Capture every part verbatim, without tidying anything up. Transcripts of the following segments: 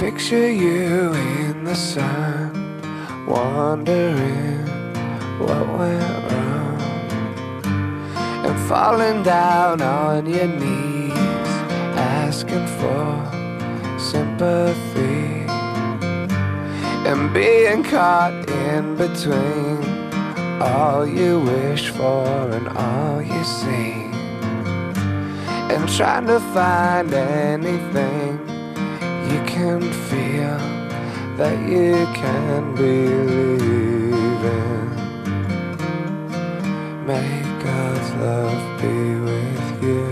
picture you in the sun, wondering what went wrong, and falling down on your knees, asking for sympathy, and being caught in between all you wish for and all you see, and trying to find anything you can feel that you can believe in. May God's love be with you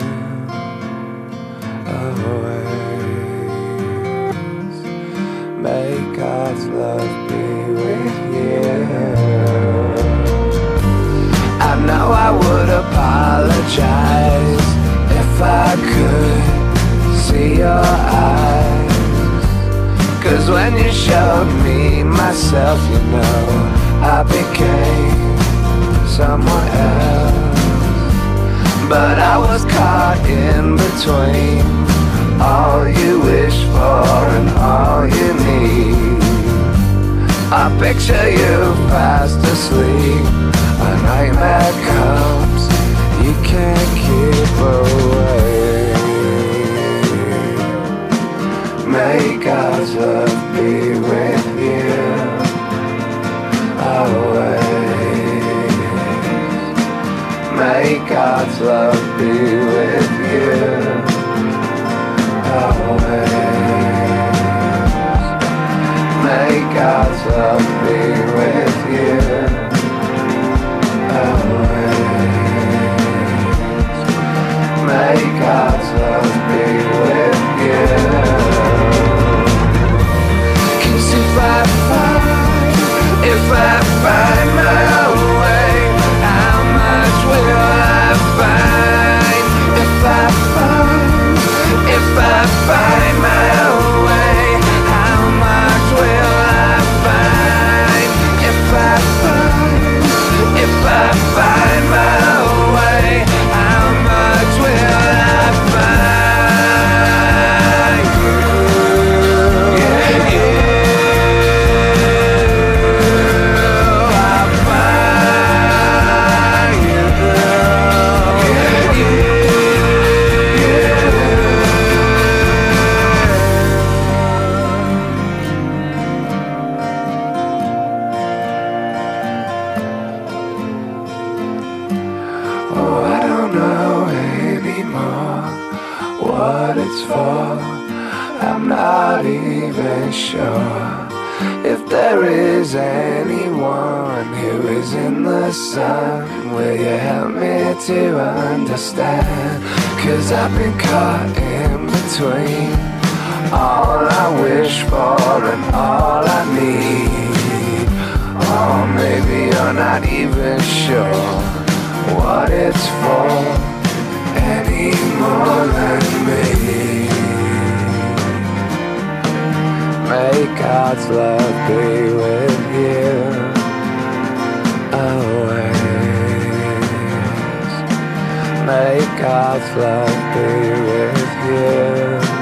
always. May God's love be with you. I know I would apologize if I could see your eyes, 'cause when you showed me myself, you know, I became someone else. But I was caught in between all you wish for and all you need. I picture you fast asleep, a nightmare comes, you can't keep away. May God's love be with you always. May God's love be with you always. May God's love be with you always. May God's love be with you. If I find, if I find my own way, how much will I find? If I find, if I find my own way, how much will I find? If I find, if I find my own way, how much will I find? Yeah, yeah. What it's for, I'm not even sure. If there is anyone who is in the sun, will you help me to understand? 'Cause I've been caught in between all I wish for and all I need. Or maybe you're not even sure what it's for any more than me. May God's love be with you always. May God's love be with you.